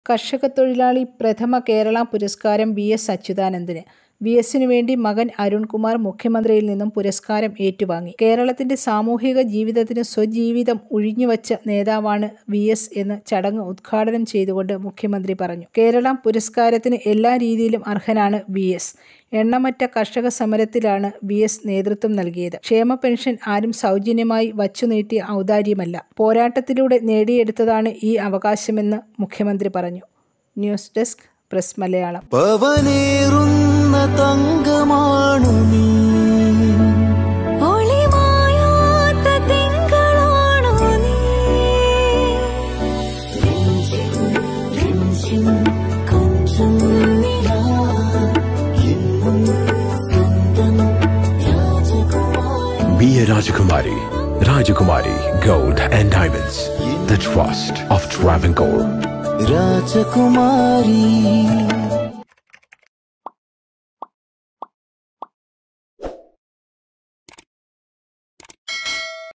കർഷക തൊഴിലാളി പ്രഥമ കേരള പുരസ്കാരം VS അച്യുതാനന്ദന്. VSനു വേണ്ടി മകൻ അരുൺകുമാർ മുഖ്യമന്ത്രിയിൽ നിന്നും പുരസ്കാരം ഏറ്റുവാങ്ങി. കേരളത്തിന്റെ സാമൂഹിക ജീവിതത്തിന് സ്വജീവിതം ഉഴിഞ്ഞുവച്ച നേതാവാണ് VS എന്ന് ചടങ്ങ് ഉദ്ഘാടനം ചെയ്തുകൊണ്ട് മുഖ്യമന്ത്രി പറഞ്ഞു. കേരള പുരസ്കാരത്തിന് എല്ലാ രീതിയിലും അർഹനാണ് VS. എണ്ണമറ്റ കർഷക സമരത്തിലാണ് VS നേതൃത്വം നൽകിയത്. ക്ഷേമ പെൻഷൻ ആരും സൗജന്യമായി വച്ചുനീട്ടിയ ഔദാര്യമല്ല, പോരാട്ടത്തിലൂടെ നേടിയെടുത്തതാണ് ഈ അവകാശമെന്ന് മുഖ്യമന്ത്രി പറഞ്ഞു. News desk press Malayalam. തങ്കമാണു നീ, ഒളിമായാത്ത തിങ്കളാണു നീ, കൊഞ്ചം നിലാ എന്നും സ്വന്തം രാജകുമാരി. Be a Rajakumari. Rajakumari Gold and Diamonds. The trust of Travancore. രാജകുമാരി.